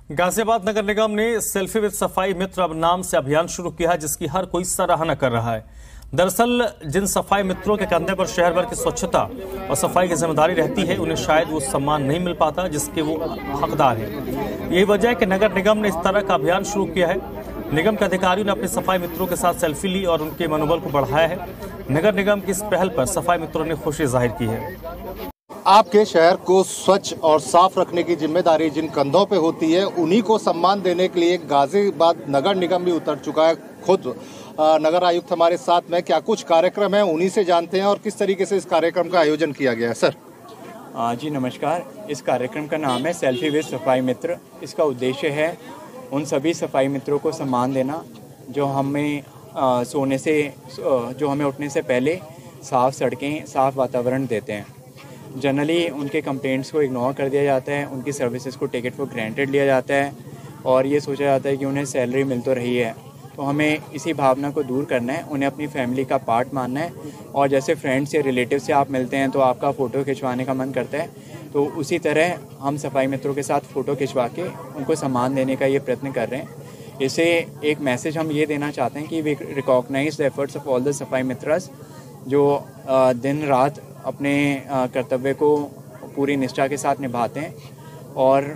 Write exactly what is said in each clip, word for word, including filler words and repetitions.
गाजियाबाद नगर निगम ने selfie with सफाई मित्र अब नाम से अभियान शुरू किया है, जिसकी हर कोई सराहना कर रहा है। दरअसल जिन सफाई मित्रों के कंधे पर शहर भर की स्वच्छता और सफाई की जिम्मेदारी रहती है, उन्हें शायद वो सम्मान नहीं मिल पाता जिसके वो हकदार हैं। यही वजह है कि नगर निगम ने इस तरह का अभियान शुरू किया है। निगम के अधिकारियों ने अपने सफाई मित्रों के साथ सेल्फी ली और उनके मनोबल को बढ़ाया है। नगर निगम की इस पहल पर सफाई मित्रों ने खुशी जाहिर की है। आपके शहर को स्वच्छ और साफ रखने की जिम्मेदारी जिन कंधों पे होती है, उन्हीं को सम्मान देने के लिए गाजियाबाद नगर निगम भी उतर चुका है। खुद नगर आयुक्त हमारे साथ में, क्या कुछ कार्यक्रम है उन्हीं से जानते हैं और किस तरीके से इस कार्यक्रम का आयोजन किया गया है। सर जी नमस्कार। इस कार्यक्रम का नाम है सेल्फी विद सफाई मित्र। इसका उद्देश्य है उन सभी सफाई मित्रों को सम्मान देना जो हमें आ, सोने से जो हमें उठने से पहले साफ़ सड़कें, साफ़ वातावरण देते हैं। जनरली उनके कंप्लेंट्स को इग्नोर कर दिया जाता है, उनकी सर्विसेज को टेक इट फॉर ग्रांटेड लिया जाता है और ये सोचा जाता है कि उन्हें सैलरी मिल तो रही है। तो हमें इसी भावना को दूर करना है, उन्हें अपनी फैमिली का पार्ट मानना है। और जैसे फ्रेंड्स या रिलेटिव से आप मिलते हैं तो आपका फ़ोटो खिंचवाने का मन करता है, तो उसी तरह हम सफाई मित्रों के साथ फ़ोटो खिंचवा के उनको सम्मान देने का ये प्रयत्न कर रहे हैं। इसे एक मैसेज हम ये देना चाहते हैं कि we recognise the efforts of all the सफाई मित्रस जो दिन रात अपने कर्तव्य को पूरी निष्ठा के साथ निभाते हैं और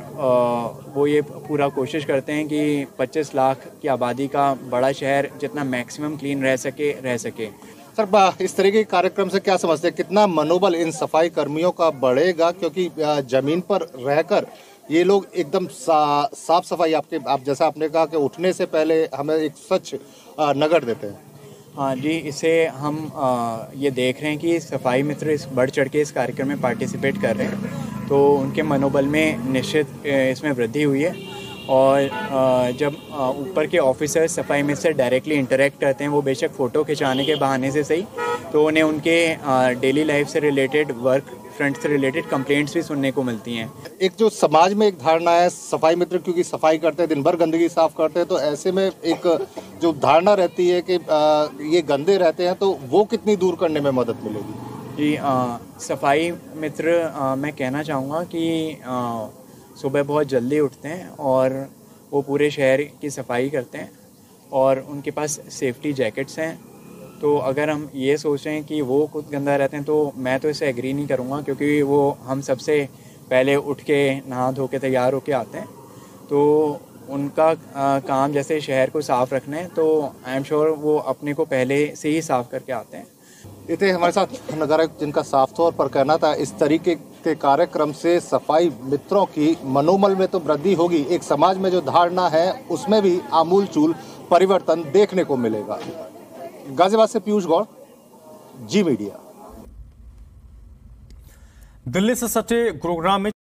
वो ये पूरा कोशिश करते हैं कि पच्चीस लाख की आबादी का बड़ा शहर जितना मैक्सिमम क्लीन रह सके रह सके सर, इस तरह के कार्यक्रम से क्या समझते हैं, कितना मनोबल इन सफाई कर्मियों का बढ़ेगा? क्योंकि जमीन पर रहकर ये लोग एकदम सा, साफ सफाई, आपके आप जैसा आपने कहा कि उठने से पहले हमें एक स्वच्छ नगर देते हैं। हाँ जी, इसे हम आ, ये देख रहे हैं कि सफाई मित्र इस बढ़ चढ़ के इस कार्यक्रम में पार्टिसिपेट कर रहे हैं, तो उनके मनोबल में निश्चित इसमें वृद्धि हुई है। और आ, जब ऊपर के ऑफिसर सफाई मित्र से डायरेक्टली इंटरेक्ट करते हैं, वो बेशक फ़ोटो खिंचाने के बहाने से सही, तो उन्हें उनके डेली लाइफ से रिलेटेड, वर्क फ्रंट से रिलेटेड कंप्लेंट्स भी सुनने को मिलती हैं। एक जो समाज में एक धारणा है, सफाई मित्र क्योंकि सफाई करते हैं, दिन भर गंदगी साफ करते हैं, तो ऐसे में एक जो धारणा रहती है कि आ, ये गंदे रहते हैं, तो वो कितनी दूर करने में मदद मिलेगी? जी आ, सफाई मित्र आ, मैं कहना चाहूँगा कि आ, सुबह बहुत जल्दी उठते हैं और वो पूरे शहर की सफाई करते हैं और उनके पास सेफ्टी जैकेट्स हैं। तो अगर हम ये सोच रहे हैं कि वो खुद गंदा रहते हैं, तो मैं तो इसे एग्री नहीं करूँगा, क्योंकि वो हम सबसे पहले उठ के नहा धो के तैयार होके आते हैं। तो उनका आ, काम जैसे शहर को साफ़ रखना है, तो आई एम श्योर वो अपने को पहले से ही साफ़ करके आते हैं। इतने हमारे साथ नगर आयुक्त, जिनका साफ तौर पर कहना था इस तरीके के कार्यक्रम से सफाई मित्रों की मनोबल में तो वृद्धि होगी, एक समाज में जो धारणा है उसमें भी आमूलचूल परिवर्तन देखने को मिलेगा। गाजियाबाद से पीयूष गौड़, जी मीडिया। दिल्ली से सटे गुरुग्राम में